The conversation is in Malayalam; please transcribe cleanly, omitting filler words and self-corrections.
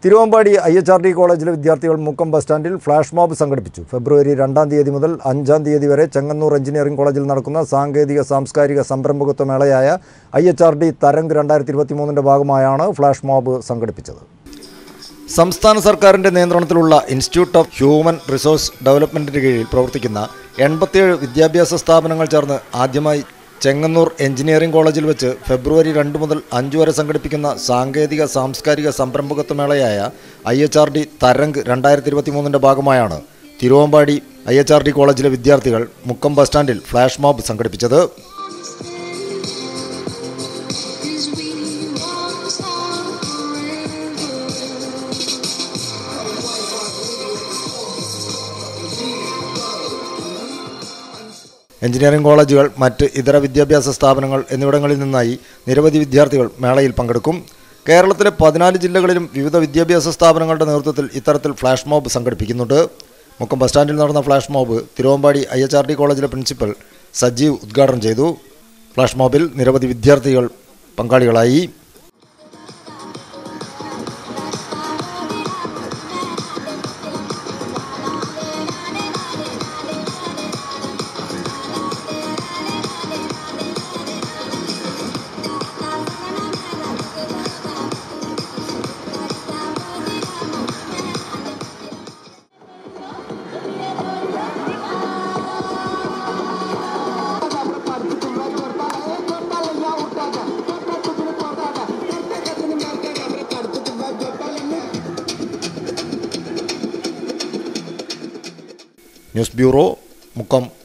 തിരുവമ്പാടി IHRD കോളേജിലെ വിദ്യാർത്ഥികൾ മുക്കം ബസ് സ്റ്റാൻഡിൽ ഫ്ലാഷ് മോബ് സംഘടിപ്പിച്ചു. ഫെബ്രുവരി 2-ാം തീയതി മുതൽ 5-ാം തീയതി വരെ ചെങ്ങന്നൂർ എഞ്ചിനീയറിംഗ് കോളേജിൽ നടക്കുന്ന സാങ്കേതിക സാംസ്കാരിക സംരംഭകത്വ മേളയായ IHRD തരംഗ് 2023ന്റെ ഭാഗമായാണ് ഫ്ലാഷ് മോബ് സംഘടിപ്പിച്ചത്. സംസ്ഥാന സർക്കാരിൻ്റെ നിയന്ത്രണത്തിലുള്ള ഇൻസ്റ്റിറ്റ്യൂട്ട് ഓഫ് ഹ്യൂമൻ റിസോഴ്സ് ഡെവലപ്മെൻറ്റിന് കീഴിൽ പ്രവർത്തിക്കുന്ന 87 വിദ്യാഭ്യാസ സ്ഥാപനങ്ങൾ ചേർന്ന് ആദ്യമായി ചെങ്ങന്നൂർ എഞ്ചിനീയറിംഗ് കോളേജിൽ വെച്ച് ഫെബ്രുവരി 2 മുതൽ 5 വരെ സംഘടിപ്പിക്കുന്ന സാങ്കേതിക സാംസ്കാരിക സംരംഭകത്വ മേളയായ IHRD തരംഗ് 2023ന്റെ ഭാഗമായാണ് തിരുവമ്പാടി IHRD കോളേജിലെ വിദ്യാർത്ഥികൾ മുക്കം ബസ് സ്റ്റാൻഡിൽ ഫ്ലാഷ് മോബ് സംഘടിപ്പിച്ചത്. എഞ്ചിനീയറിംഗ് കോളേജുകൾ, മറ്റ് ഇതര വിദ്യാഭ്യാസ സ്ഥാപനങ്ങൾ എന്നിവിടങ്ങളിൽ നിന്നായി നിരവധി വിദ്യാർത്ഥികൾ മേളയിൽ പങ്കെടുക്കും. കേരളത്തിലെ 14 ജില്ലകളിലും വിവിധ വിദ്യാഭ്യാസ സ്ഥാപനങ്ങളുടെ നേതൃത്വത്തിൽ ഇത്തരത്തിൽ ഫ്ലാഷ് മോബ് സംഘടിപ്പിക്കുന്നുണ്ട്. മുക്കം ബസ് സ്റ്റാൻഡിൽ നടന്ന ഫ്ലാഷ് മോബ് തിരുവമ്പാടി IHRD കോളേജിലെ പ്രിൻസിപ്പൽ സജീവ് ഉദ്ഘാടനം ചെയ്തു. ഫ്ലാഷ് മോബിൽ നിരവധി വിദ്യാർത്ഥികൾ പങ്കാളികളായി. News bureau, Mukkam.